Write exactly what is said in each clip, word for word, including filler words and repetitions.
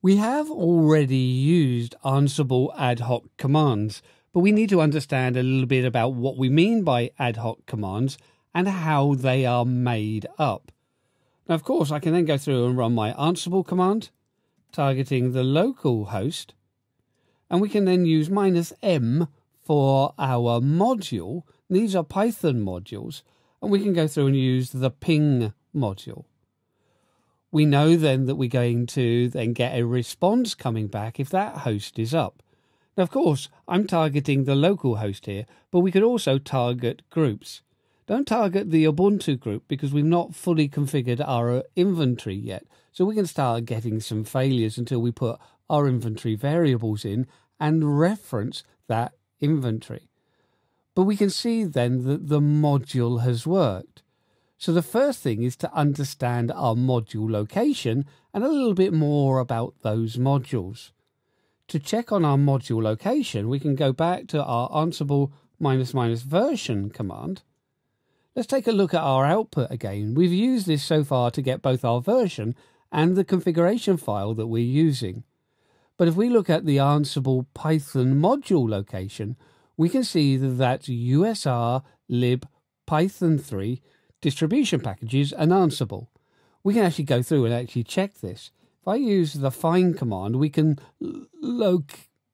We have already used Ansible ad hoc commands, but we need to understand a little bit about what we mean by ad hoc commands and how they are made up. Now, of course, I can then go through and run my Ansible command, targeting the local host, and we can then use minus M for our module. These are Python modules, and we can go through and use the ping module. We know then that we're going to then get a response coming back if that host is up. Now, of course, I'm targeting the local host here, but we could also target groups. Don't target the Ubuntu group because we've not fully configured our inventory yet. So we can start getting some failures until we put our inventory variables in and reference that inventory. But we can see then that the module has worked. So the first thing is to understand our module location and a little bit more about those modules. To check on our module location, we can go back to our Ansible minus minus version command. Let's take a look at our output again. We've used this so far to get both our version and the configuration file that we're using. But if we look at the Ansible Python module location, we can see that that's U S R, lib, Python three, distribution packages, and Ansible. We can actually go through and actually check this. If I use the find command, we can loc.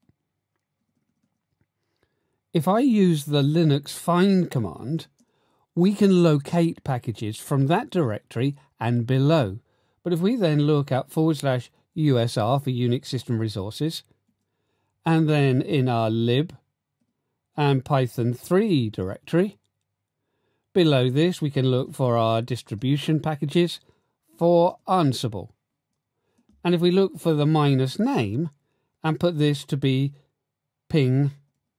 If I use the Linux find command, we can locate packages from that directory and below. But if we then look at forward slash U S R for Unix system resources, and then in our lib and Python three directory, below this we can look for our distribution packages for Ansible. And if we look for the minus name and put this to be ping.py,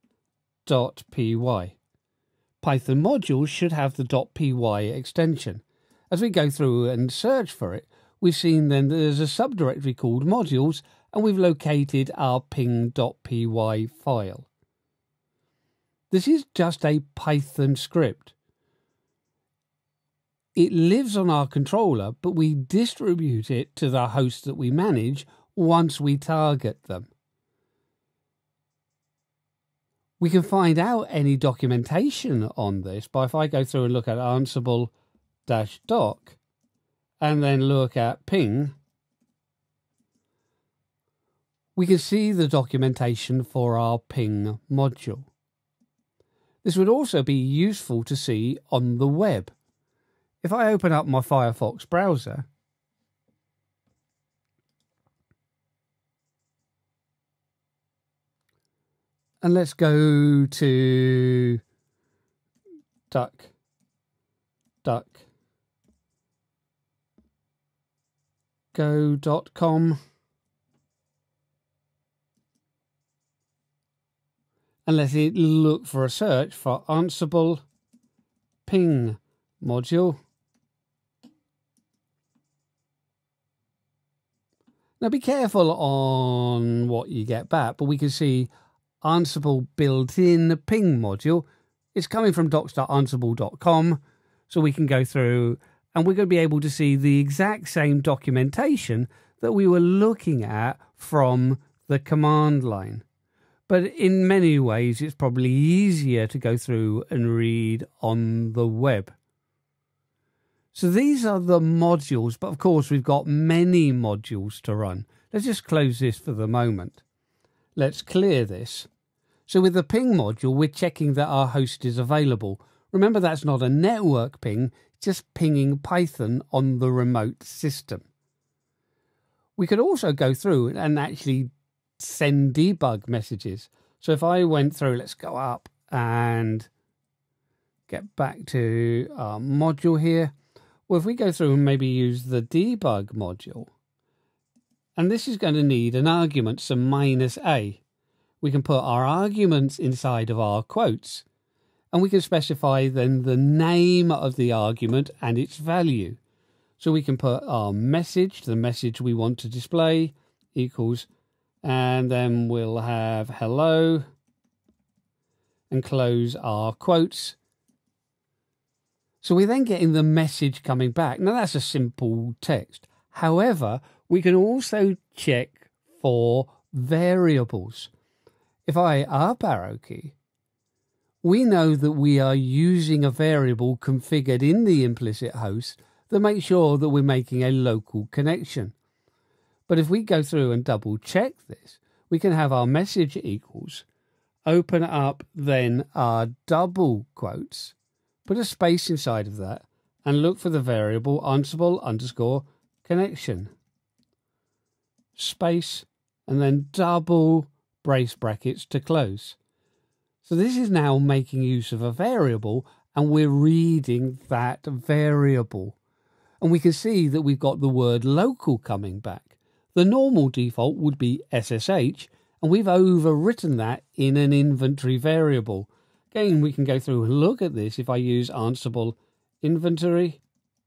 Python modules should have the .py extension. As we go through and search for it, we've seen then that there's a subdirectory called modules, and we've located our ping.py file. This is just a Python script. It lives on our controller, but we distribute it to the hosts that we manage once we target them. We can find out any documentation on this by if I go through and look at Ansible-doc and then look at ping, we can see the documentation for our ping module. This would also be useful to see on the web. If I open up my Firefox browser, and let's go to duck, duck, go dot com, and let's look for a search for Ansible ping module. Now be careful on what you get back, but we can see Ansible built-in ping module. It's coming from docs dot ansible dot com, so we can go through and we're going to be able to see the exact same documentation that we were looking at from the command line. But in many ways, it's probably easier to go through and read on the web. So these are the modules, but of course we've got many modules to run. Let's just close this for the moment. Let's clear this. So with the ping module, we're checking that our host is available. Remember, that's not a network ping, just pinging Python on the remote system. We could also go through and actually send debug messages. So if I went through, let's go up and get back to our module here. Well, if we go through and maybe use the debug module, and this is going to need an argument, so minus A. We can put our arguments inside of our quotes, and we can specify then the name of the argument and its value. So we can put our message, the message we want to display, equals, and then we'll have hello, and close our quotes. So we're then getting the message coming back. Now that's a simple text. However, we can also check for variables. If I up arrow key, we know that we are using a variable configured in the implicit host that makes sure that we're making a local connection. But if we go through and double check this, we can have our message equals, open up then our double quotes, put a space inside of that, and look for the variable Ansible underscore connection. Space, and then double brace brackets to close. So this is now making use of a variable, and we're reading that variable. And we can see that we've got the word local coming back. The normal default would be S S H, and we've overwritten that in an inventory variable. Again, we can go through and look at this if I use Ansible inventory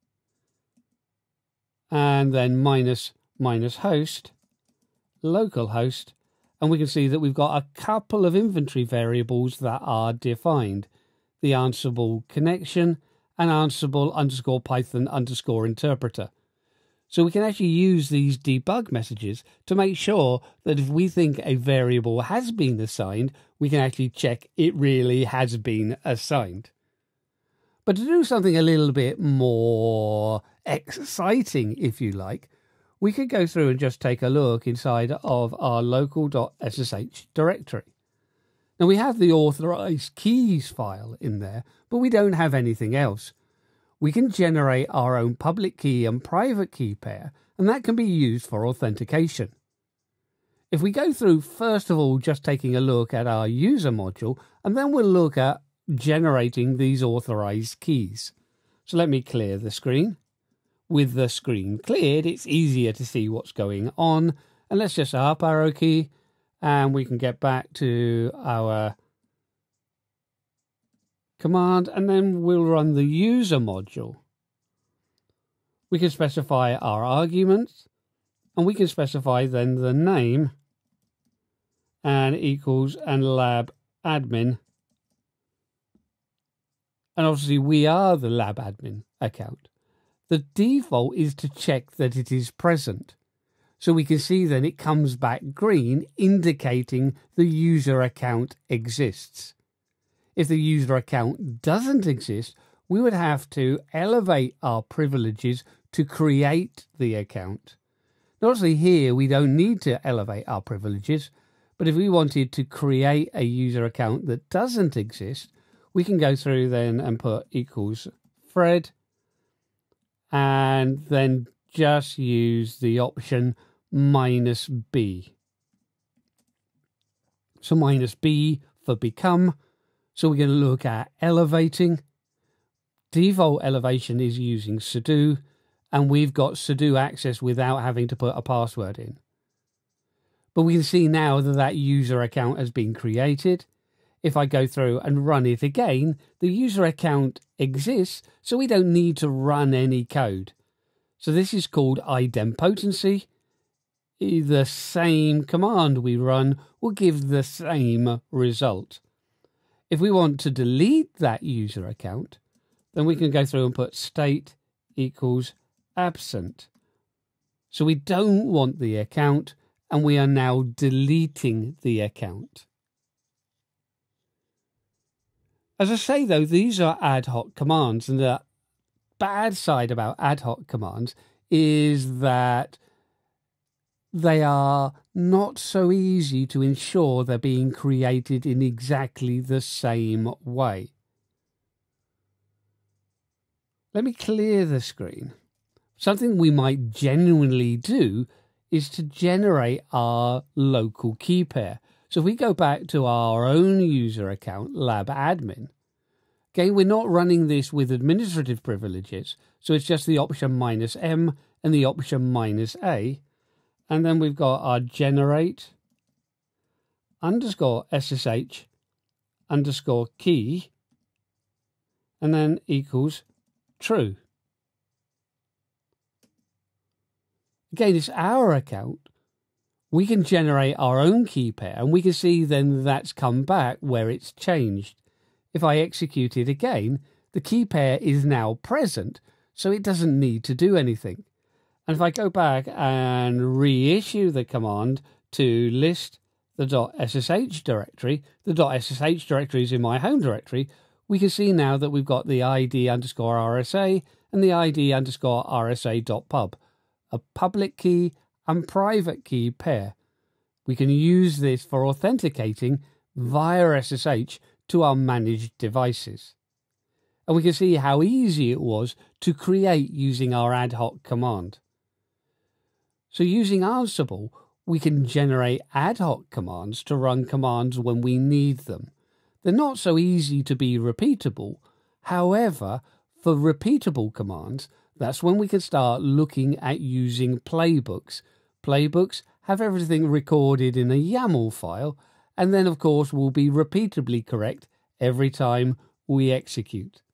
and then minus minus host, localhost, and we can see that we've got a couple of inventory variables that are defined. The Ansible connection and Ansible underscore Python underscore interpreter. So we can actually use these debug messages to make sure that if we think a variable has been assigned, we can actually check it really has been assigned. But to do something a little bit more exciting, if you like, we could go through and just take a look inside of our local.ssh directory. Now we have the authorized keys file in there, but we don't have anything else. We can generate our own public key and private key pair, and that can be used for authentication. If we go through, first of all, just taking a look at our user module, and then we'll look at generating these authorized keys. So let me clear the screen. With the screen cleared, it's easier to see what's going on. And let's just up arrow key, and we can get back to our command, and then we'll run the user module. We can specify our arguments, and we can specify then the name and equals and lab admin. And obviously we are the lab admin account. The default is to check that it is present. So we can see then it comes back green, indicating the user account exists. If the user account doesn't exist, we would have to elevate our privileges to create the account. Now, obviously here we don't need to elevate our privileges, but if we wanted to create a user account that doesn't exist, we can go through then and put equals Fred, and then just use the option minus B. So minus B for become. So we're going to look at elevating. Default elevation is using sudo, and we've got sudo access without having to put a password in. But we can see now that that user account has been created. If I go through and run it again, the user account exists, so we don't need to run any code. So this is called idempotency. The same command we run will give the same result. If we want to delete that user account, then we can go through and put state equals absent. So we don't want the account, and we are now deleting the account. As I say, though, these are ad hoc commands, and the bad side about ad hoc commands is that they are not so easy to ensure they're being created in exactly the same way. Let me clear the screen. Something we might genuinely do is to generate our local key pair. So if we go back to our own user account, lab admin, okay, we're not running this with administrative privileges, so it's just the option minus M and the option minus A. And then we've got our generate underscore SSH underscore key, and then equals true. Again, it's our account. We can generate our own key pair, and we can see then that's come back where it's changed. If I execute it again, the key pair is now present, so it doesn't need to do anything. And if I go back and reissue the command to list the .ssh directory. The .ssh directory is in my home directory. We can see now that we've got the id underscore rsa and the id underscore rsa.pub, a public key and private key pair. We can use this for authenticating via S S H to our managed devices. And we can see how easy it was to create using our ad hoc command. So using Ansible, we can generate ad hoc commands to run commands when we need them. They're not so easy to be repeatable. However, for repeatable commands, that's when we can start looking at using playbooks. Playbooks have everything recorded in a YAML file, and then of course will be repeatably correct every time we execute.